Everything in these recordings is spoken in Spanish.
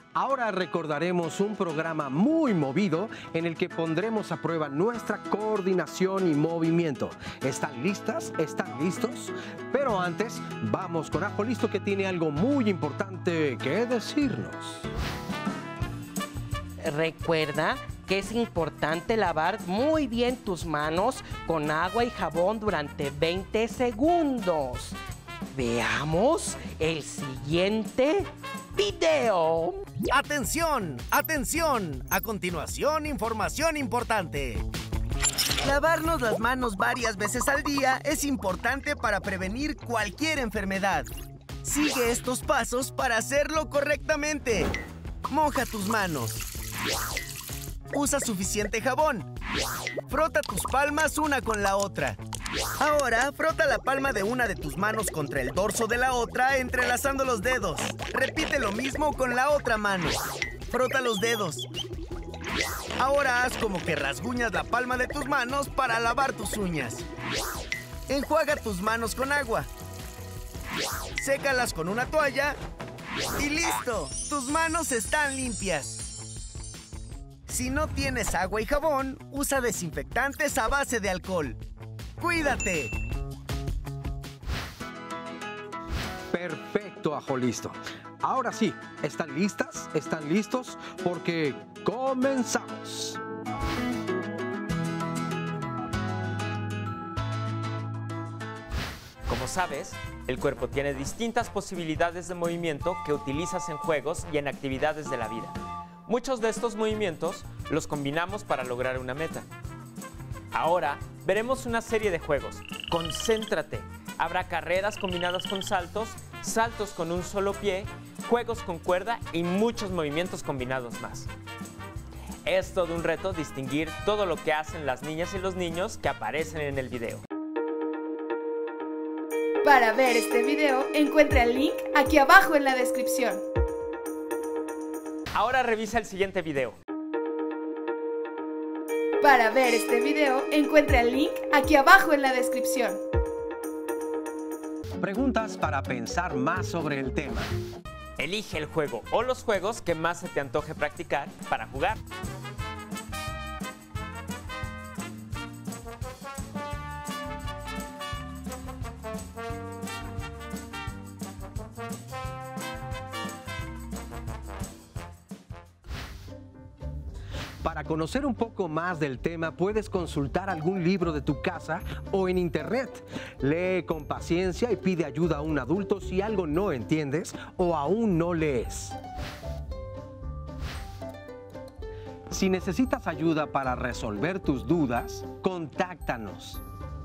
Ahora recordaremos un programa muy movido en el que pondremos a prueba nuestra coordinación y movimiento. ¿Están listas? ¿Están listos? Pero antes, vamos con Ajo Listo, que tiene algo muy importante que decirnos. Recuerda que es importante lavar muy bien tus manos con agua y jabón durante 20 segundos. Veamos el siguiente video. ¡Atención! ¡Atención! A continuación, información importante. Lavarnos las manos varias veces al día es importante para prevenir cualquier enfermedad. Sigue estos pasos para hacerlo correctamente. Moja tus manos. Usa suficiente jabón. Frota tus palmas una con la otra. Ahora, frota la palma de una de tus manos contra el dorso de la otra, entrelazando los dedos. Repite lo mismo con la otra mano. Frota los dedos. Ahora haz como que rasguñas la palma de tus manos para lavar tus uñas. Enjuaga tus manos con agua. Sécalas con una toalla. ¡Y listo! ¡Tus manos están limpias! Si no tienes agua y jabón, usa desinfectantes a base de alcohol. ¡Cuídate! Perfecto, Ajo Listo. Ahora sí, ¿están listas? ¿Están listos? Porque comenzamos. Como sabes, el cuerpo tiene distintas posibilidades de movimiento que utilizas en juegos y en actividades de la vida. Muchos de estos movimientos los combinamos para lograr una meta. Ahora veremos una serie de juegos. ¡Concéntrate! Habrá carreras combinadas con saltos, saltos con un solo pie, juegos con cuerda y muchos movimientos combinados más. Es todo un reto distinguir todo lo que hacen las niñas y los niños que aparecen en el video. Para ver este video, encuentra el link aquí abajo en la descripción. Ahora revisa el siguiente video. Para ver este video, encuentra el link aquí abajo en la descripción. Preguntas para pensar más sobre el tema. Elige el juego o los juegos que más se te antoje practicar para jugar. Para conocer un poco más del tema, puedes consultar algún libro de tu casa o en internet. Lee con paciencia y pide ayuda a un adulto si algo no entiendes o aún no lees. Si necesitas ayuda para resolver tus dudas, contáctanos.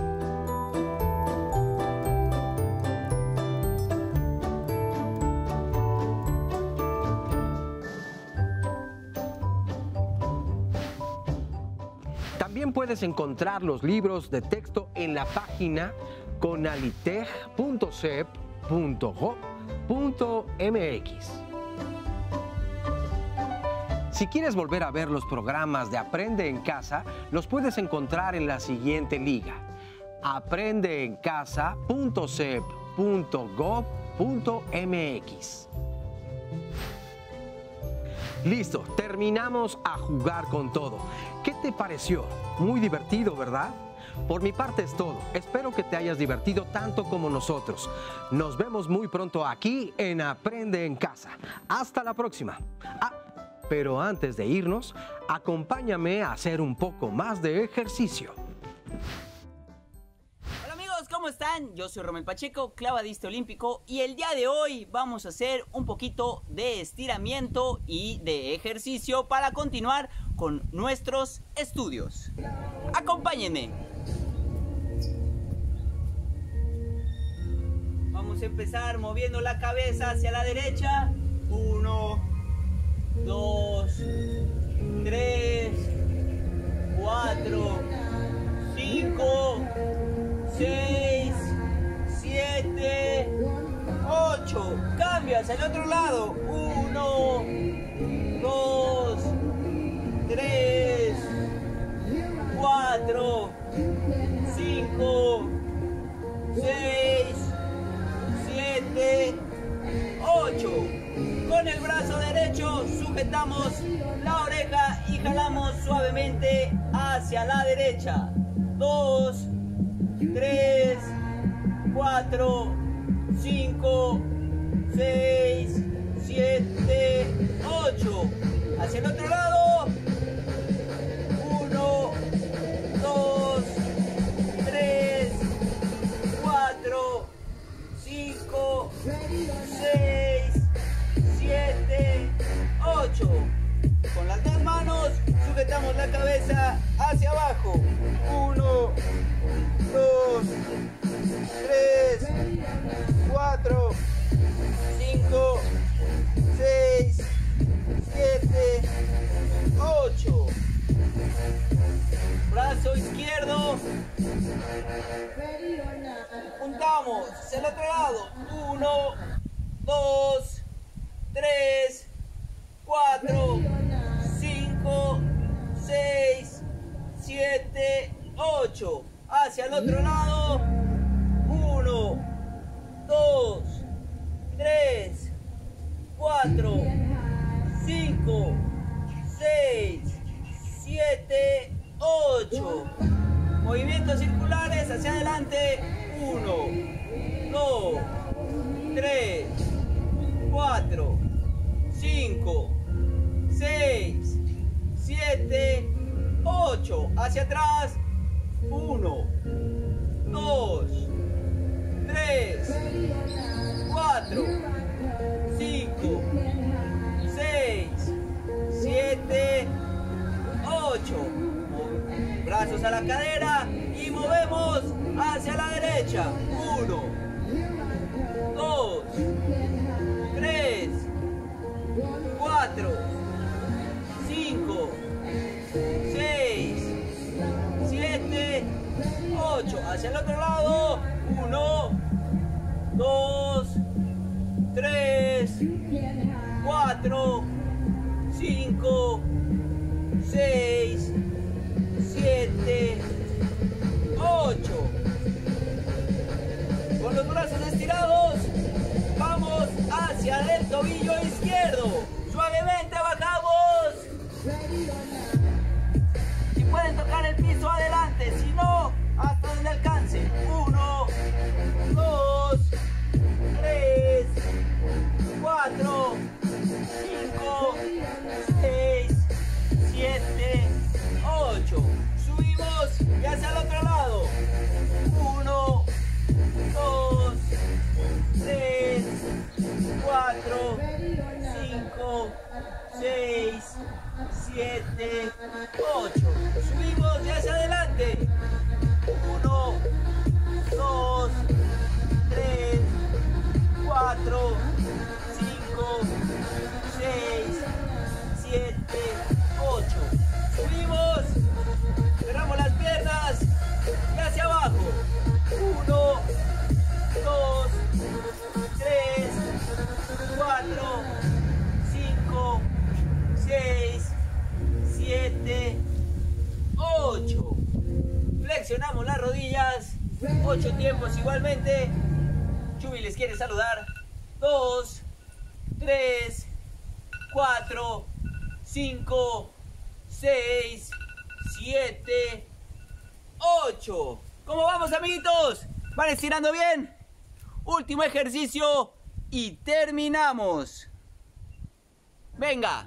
También puedes encontrar los libros de texto en la página conalitej.cep.gov.mx. Si quieres volver a ver los programas de Aprende en Casa, los puedes encontrar en la siguiente liga: aprendeencasa.cep.gov.mx. Listo, terminamos a jugar con todo. ¿Qué te pareció? Muy divertido, ¿verdad? Por mi parte es todo. Espero que te hayas divertido tanto como nosotros. Nos vemos muy pronto aquí en Aprende en Casa. Hasta la próxima. Pero antes de irnos, acompáñame a hacer un poco más de ejercicio. Hola amigos, ¿cómo están? Yo soy Romel Pacheco, clavadista olímpico, y el día de hoy vamos a hacer un poquito de estiramiento y de ejercicio para continuar con nuestros estudios. Acompáñenme. Vamos a empezar moviendo la cabeza hacia la derecha. 1, 2, 3, 4, 5, 6, 7, 8. Cambia hacia el otro lado. 1, 2, 3, 4, 5, 6, 7, 8. Con el brazo sujetamos la oreja y jalamos suavemente hacia la derecha. 2, 3, 4, 5, 6, 7, 8. Hacia el otro lado. 1, 2, 3, 4, 5, 6, 7, 8. Con las dos manos sujetamos la cabeza hacia abajo. 1, 2, 3, 4, 5, 6, 7, 8. Brazo izquierdo. Juntamos hacia el otro lado. 1, 2, 3, 4, 5, 6, 7, 8. Hacia el otro lado. 1, 2, 3, 4, 5, 6, 7, 8. Movimientos circulares hacia adelante. 1, 2, 3, 4, 5, 6, 7, 8. Hacia atrás. 1, 2, 3, 4, 5, 6, 7, 8. Brazos a la cadera y movemos hacia la derecha. 1, 2, 3, 4, 5, 6, 7, 8. Hacia el otro lado. 1, 2, 3, 4, 5, 6, 7, 8. Con los brazos estirados, vamos hacia el tobillo izquierdo. Suavemente bajamos. Si pueden tocar el piso, adelante. Si no, hasta donde alcance. 1, 2, 3, 4, 5, 6, 7, 8. Subimos y hacia el otro lado. 1, 2, 3, 4, 5, 6, 7, 8. Subimos y hacia adelante. 1, 2, 3, 4, 5, 6, 7, 8. Subimos, cerramos las piernas y hacia abajo. 1, 2, 3, 4, 5, 6, 7, 8. Flexionamos las rodillas. 8 tiempos igualmente. Chubi les quiere saludar. 2, 3, 4, 5, 6, 7, 8. ¿Cómo vamos, amiguitos? ¿Van estirando bien? Último ejercicio y terminamos. Venga.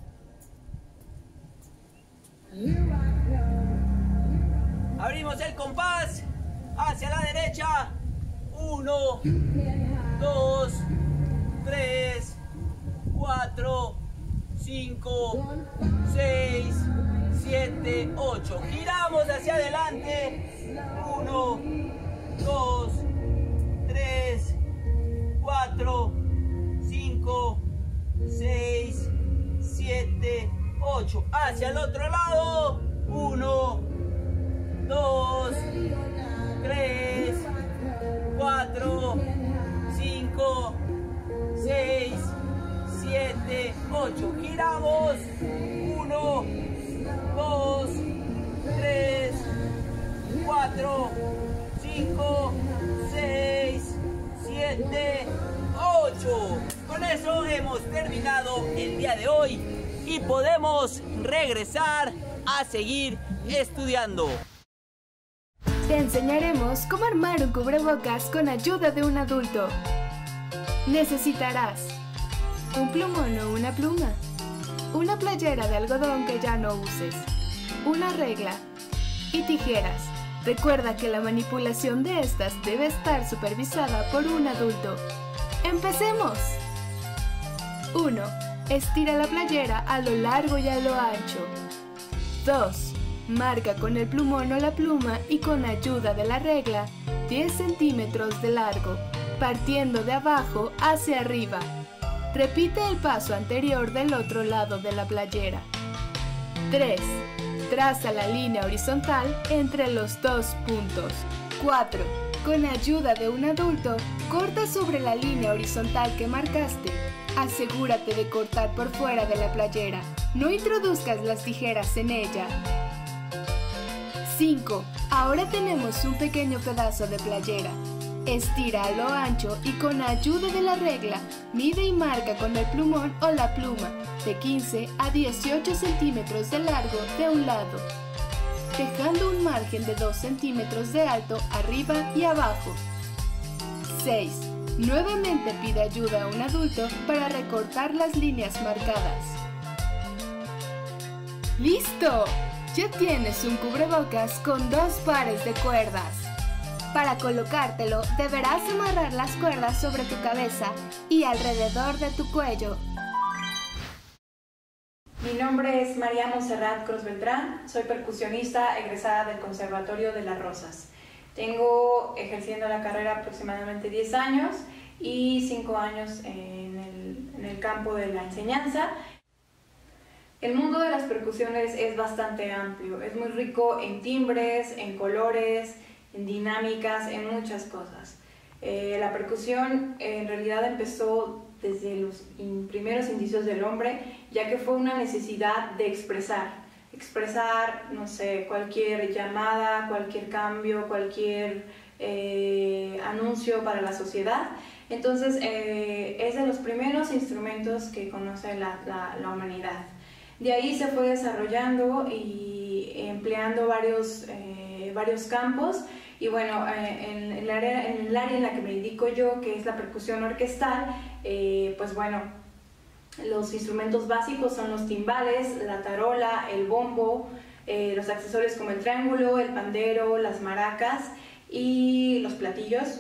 Abrimos el compás hacia la derecha. 1, 2, 3, 4, 5, 6, 7, 8. Giramos hacia adelante. 1, 2, 3, 4, 5, 6, 7, 8. Hacia el otro lado. 1, 2, 3, 4, 5, 6, 7, 8. Giramos. 1, 2, 3, 4, 5, 6, 7, 8. Con eso hemos terminado el día de hoy. y podemos regresar a seguir estudiando. Te enseñaremos cómo armar un cubrebocas con ayuda de un adulto. Necesitarás un plumón o una pluma, una playera de algodón que ya no uses, una regla y tijeras. Recuerda que la manipulación de estas debe estar supervisada por un adulto. ¡Empecemos! 1. Estira la playera a lo largo y a lo ancho. 2. Marca con el plumón o la pluma y con ayuda de la regla 10 centímetros de largo, partiendo de abajo hacia arriba. Repite el paso anterior del otro lado de la playera. 3. Traza la línea horizontal entre los dos puntos. 4. Con ayuda de un adulto, corta sobre la línea horizontal que marcaste. Asegúrate de cortar por fuera de la playera. No introduzcas las tijeras en ella. 5. Ahora tenemos un pequeño pedazo de playera. Estira a lo ancho y con ayuda de la regla, mide y marca con el plumón o la pluma de 15 a 18 centímetros de largo de un lado, dejando un margen de 2 centímetros de alto arriba y abajo. 6. Nuevamente pide ayuda a un adulto para recortar las líneas marcadas. ¡Listo! Ya tienes un cubrebocas con 2 pares de cuerdas. Para colocártelo, deberás amarrar las cuerdas sobre tu cabeza y alrededor de tu cuello. Mi nombre es María Montserrat Cruz Beltrán, soy percusionista egresada del Conservatorio de Las Rosas. Tengo ejerciendo la carrera aproximadamente 10 años y 5 años en el campo de la enseñanza. El mundo de las percusiones es bastante amplio, es muy rico en timbres, en colores, en dinámicas, en muchas cosas. La percusión en realidad empezó desde los primeros indicios del hombre, ya que fue una necesidad de expresar, no sé, cualquier llamada, cualquier cambio, cualquier anuncio para la sociedad. Entonces es de los primeros instrumentos que conoce la humanidad. De ahí se fue desarrollando y empleando varios campos. Y bueno, en el área en la que me dedico yo, que es la percusión orquestal, pues bueno, los instrumentos básicos son los timbales, la tarola, el bombo, los accesorios como el triángulo, el pandero, las maracas y los platillos.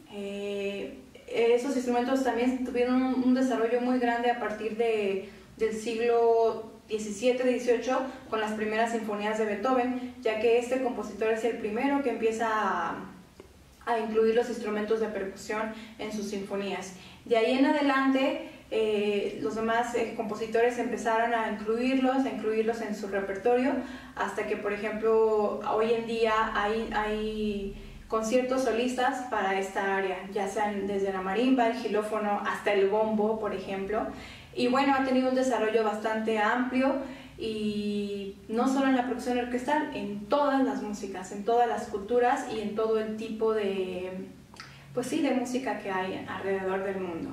Esos instrumentos también tuvieron un desarrollo muy grande a partir del siglo XVII, XVIII, con las primeras sinfonías de Beethoven, ya que este compositor es el primero que empieza a incluir los instrumentos de percusión en sus sinfonías. De ahí en adelante, los demás compositores empezaron a incluirlos en su repertorio, hasta que, por ejemplo, hoy en día hay conciertos solistas para esta área, ya sean desde la marimba, el xilófono, hasta el bombo, por ejemplo. Y bueno, ha tenido un desarrollo bastante amplio, y no solo en la percusión orquestal, en todas las músicas, en todas las culturas y en todo el tipo de, pues sí, de música que hay alrededor del mundo.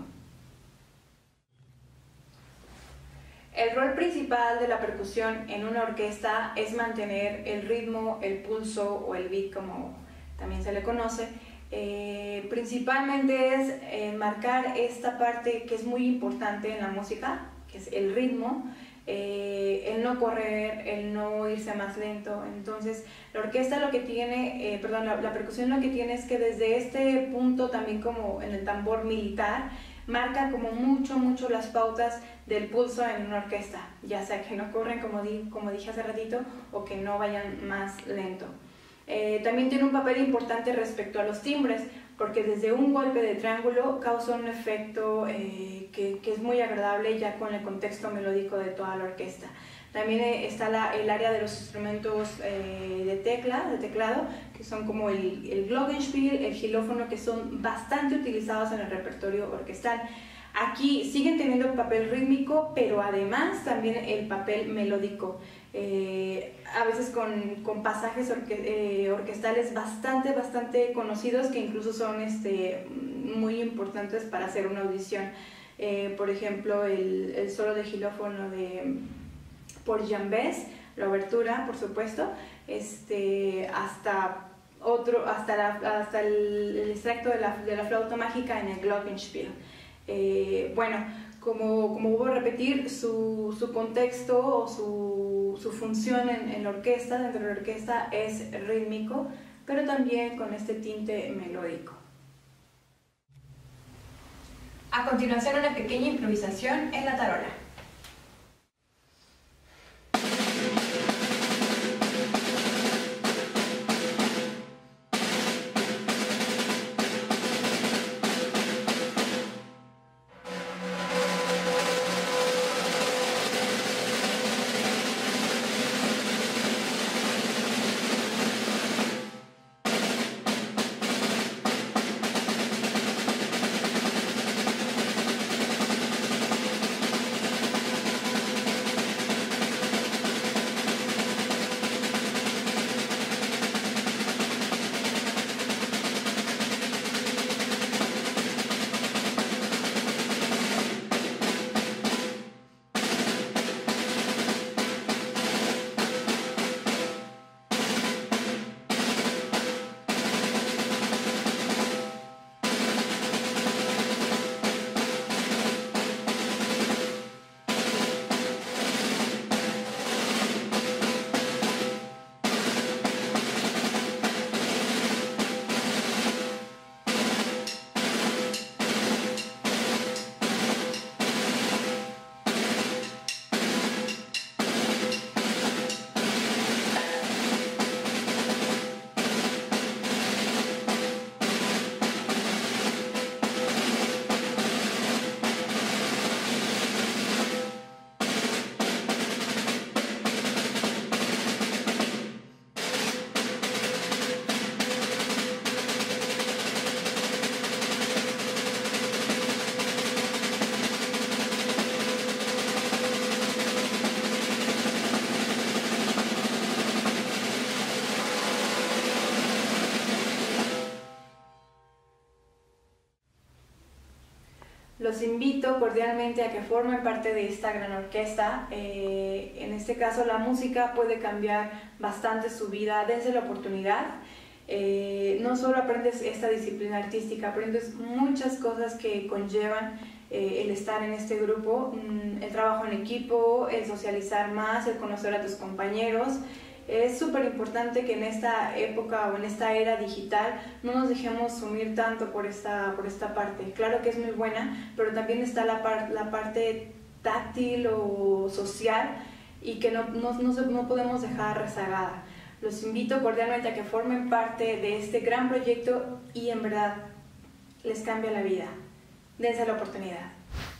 El rol principal de la percusión en una orquesta es mantener el ritmo, el pulso o el beat, como también se le conoce. Principalmente es marcar esta parte que es muy importante en la música, que es el ritmo, el no correr, el no irse más lento. Entonces la orquesta lo que tiene, la percusión lo que tiene es que desde este punto, también como en el tambor militar, marca como mucho las pautas del pulso en una orquesta, ya sea que no corren como dije hace ratito, o que no vayan más lento. También tiene un papel importante respecto a los timbres, porque desde un golpe de triángulo causa un efecto que es muy agradable ya con el contexto melódico de toda la orquesta. También está el área de los instrumentos de teclado, que son como el glockenspiel, el xilófono, que son bastante utilizados en el repertorio orquestal. Aquí siguen teniendo el papel rítmico, pero además también el papel melódico, a veces con pasajes orquestales bastante conocidos, que incluso son muy importantes para hacer una audición. Por ejemplo, el solo de xilófono por Jambés, la obertura, por supuesto, hasta el extracto de la flauta mágica en el Glockenspiel. Bueno, como vuelvo a repetir, su contexto o su función en la orquesta, dentro de la orquesta, es rítmico, pero también con este tinte melódico. A continuación, una pequeña improvisación en la tarola. Los invito cordialmente a que formen parte de esta gran orquesta. En este caso la música puede cambiar bastante su vida, dense la oportunidad. No solo aprendes esta disciplina artística, aprendes muchas cosas que conllevan el estar en este grupo, el trabajo en equipo, el socializar más, el conocer a tus compañeros. Es súper importante que en esta época o en esta era digital no nos dejemos sumir tanto por esta parte. Claro que es muy buena, pero también está la parte táctil o social y que no podemos dejar rezagada. Los invito cordialmente a que formen parte de este gran proyecto y en verdad les cambia la vida. Dense la oportunidad.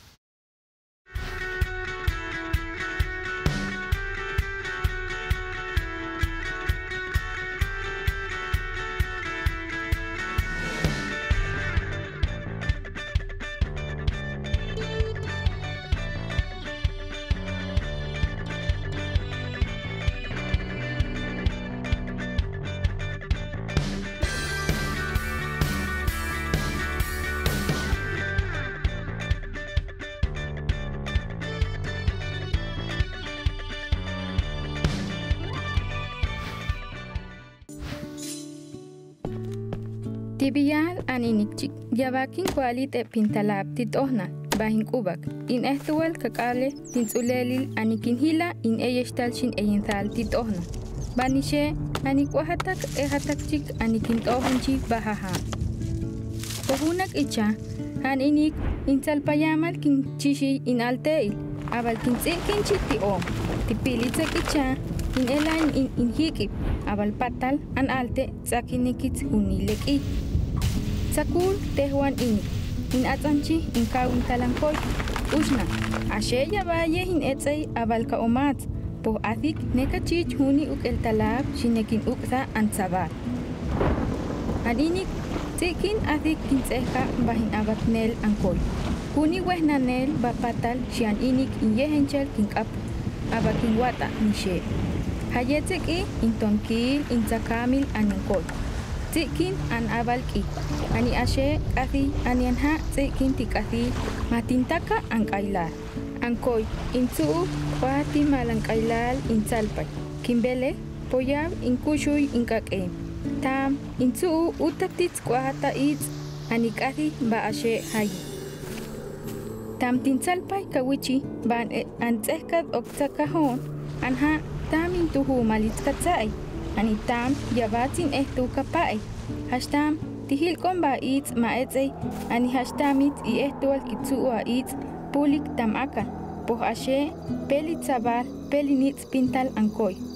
Tibiyal aninikchik yabakin kualite pintalab titohna bahin kubak in ehtuwal kakale tinsulelil anikin hila in eyeshtalshin eyinthal titohna banishe anikwahatak ehatakchik anikin tohonchik bahaha pohunak icha han inik insalpayamal kin chishi in alteil abal kin tsinkinchik tiom tipilitzek icha in elain in hikip abal patal an alte tsakinikit unileki Sakul tehuan ini in atanchi in kawin talangkoy usna asheya valle in etsay abal ka omat po athik nekachich huni uk el talab shinekin uksa ansabat aninik tsikin athik kinseha bahin abatnel angkoy huni wehnanel bapatal shian inik in yehenchel kinkap abakin wata nishe hayetzeki in tonkil in sakamil ankoy Tsikin an abalki, ani ashe kasi anianha tsikin tikasi matintaka ang kailar. Ankoy, intuu wahati malankailal insalpay. Kimbele, poyab inkushuy inkake. Tam, intuu utatits kwahata its anikati baashe hayi. Tam tinsalpay kawichi ban antzehkat oksakahon anha tam intuhu malitskatsay. Anitam yabatin ehtu kapay. Hashtam tihil komba its maetsay ani hashtamit i ehtual kitsua its pulik tam akan. Poh ashe peli tsabar pelinits pintal ankoy.